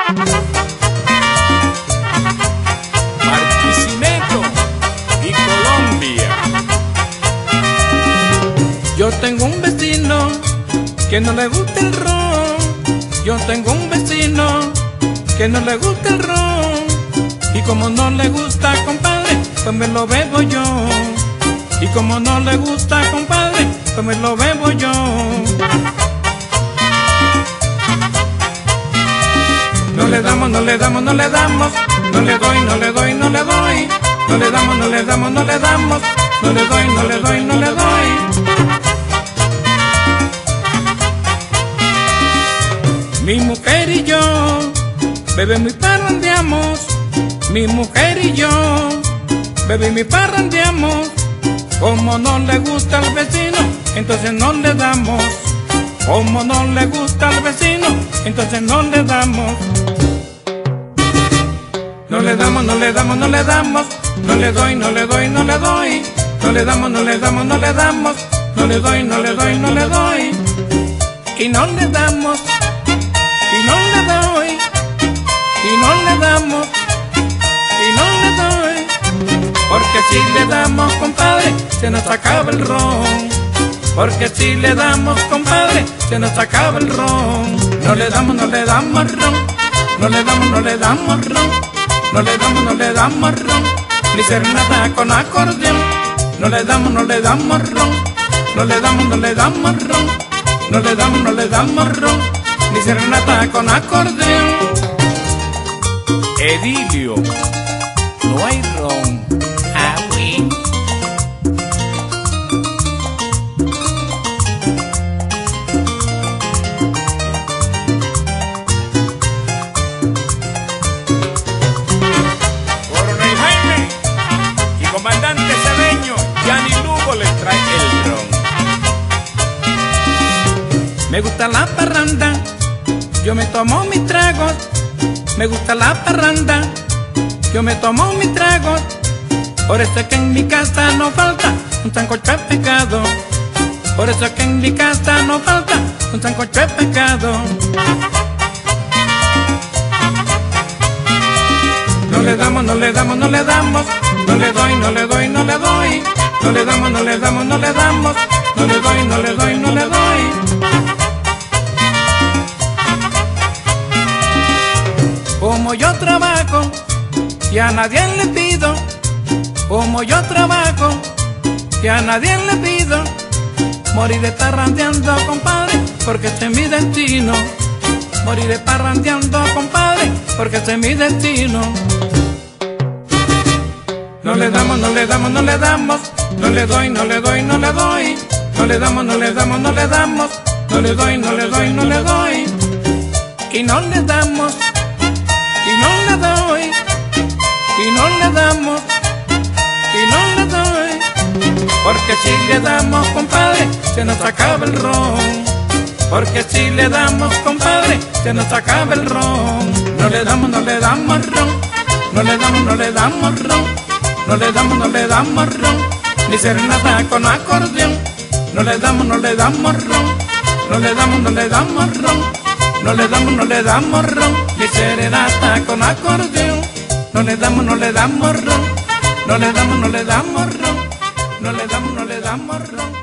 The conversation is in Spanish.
Barquisimeto y Colombia. Yo tengo un vecino que no le gusta el ron. Yo tengo un vecino que no le gusta el ron. Y como no le gusta, compadre, pues me lo bebo yo. Y como no le gusta, compadre, pues me lo bebo yo. No le damos, no le damos, no le damos. No le doy, no le doy, no le doy. No le damos, no le damos, no le damos. No le doy, no le doy, no le doy. Mi mujer y yo bebemos y parrandeamos. Mi mujer y yo bebemos y parrandeamos. Como no le gusta al vecino, entonces no le damos. Como no le gusta al vecino, entonces no le damos. No le damos, no le damos, no le damos. No le doy, no le doy, no le doy. No le damos, no le damos, no le damos. No le doy, no le doy, no le doy. Y no le damos. Y no le doy. Y no le damos. Y no le doy. Porque si le damos, compadre, se nos acaba el ron. Porque si le damos, compadre, se nos acaba el ron. No le damos, no le damos ron. No le damos, no le damos ron. No le damos, no le damos ron. Ni serenata con acordeón. No le damos, no le damos ron. No le damos, no le damos ron. No le damos, no le damos ron. Ni serenata con acordeón. Edilio, no hay ron. Ah, oui. Coronel Jaime y comandante Cedeño, Gianni Lugo les trae el ron. Me gusta la parranda, yo me tomo mis tragos. Me gusta la parranda, yo me tomo mis tragos. Por eso es que en mi casa no falta un sancocho de pescado. Por eso es que en mi casa no falta un sancocho de pescado. No le damos, no le damos, no le damos. No le doy, no le doy, no le doy. No le damos, no le damos, no le damos. No le doy, no le doy, no le doy. Como yo trabajo y a nadie le pido. Como yo trabajo y a nadie le pido. Moriré parrandeando, compadre, porque este es mi destino. Moriré parrandeando, compadre, porque este es mi destino. No le damos, no le damos, no le damos. No le doy, no le doy, no le doy. No le damos, no le damos, no le damos. No le doy, no le doy, no le doy. Y no le damos. Y no le doy. Y no le damos. Y no le doy. Porque si le damos, compadre, se nos acaba el ron. Porque si le damos, compadre, se nos acaba el ron. No le damos, no le damos ron. No le damos, no le damos ron. No le damos, no le damos ron. Ni serenata con acordeón. No le damos, no le damos ron. No le damos, no le damos ron. No le damos, no le damos ron. Ni serenata con acordeón. No le damos, no le damos ron. No le damos, no le damos ron. No le damos, no le damos ron.